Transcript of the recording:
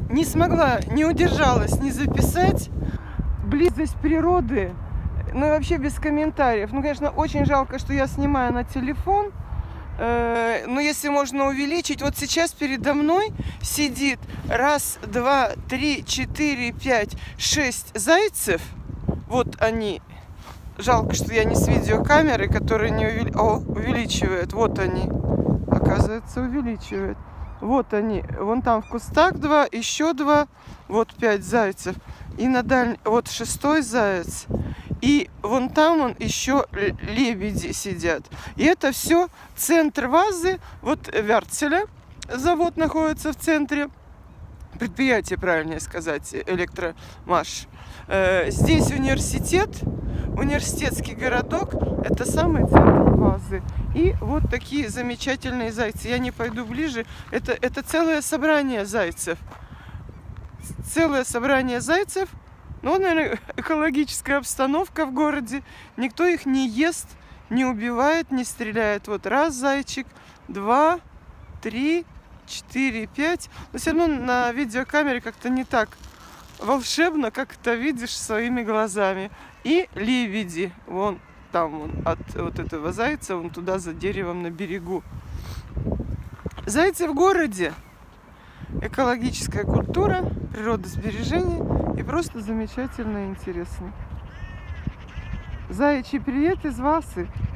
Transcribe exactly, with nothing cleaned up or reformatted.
не смогла, не удержалась не записать. Близость природы, ну и вообще без комментариев. Ну, конечно, очень жалко, что я снимаю на телефон. Э, но если можно увеличить, вот сейчас передо мной сидит раз, два, три, четыре, пять, шесть зайцев. Вот они. Жалко, что я не с видеокамеры, которые не увели... О, увеличивают. Вот они. Оказывается, увеличивают. Вот они. Вон там в кустах два, еще два. Вот пять зайцев. И на дальнем... Вот шестой заяц. И вон там он еще лебеди сидят. И это все центр вазы. Вот Вертцеля. Завод находится в центре. Предприятие, правильнее сказать, Электромаш. Здесь университет, университетский городок, это самый центр вазы. И вот такие замечательные зайцы. Я не пойду ближе. Это, это целое собрание зайцев. Целое собрание зайцев. Ну, наверное, экологическая обстановка в городе. Никто их не ест, не убивает, не стреляет. Вот раз зайчик, два, три, четыре, пять. Но все равно на видеокамере как-то не так волшебно, как это видишь своими глазами. И лебеди. Вон там вон, от вот этого зайца, вон туда за деревом на берегу. Зайцы в городе. Экологическая культура, природосбережение и просто замечательно и интересно. Заячий привет из Васы.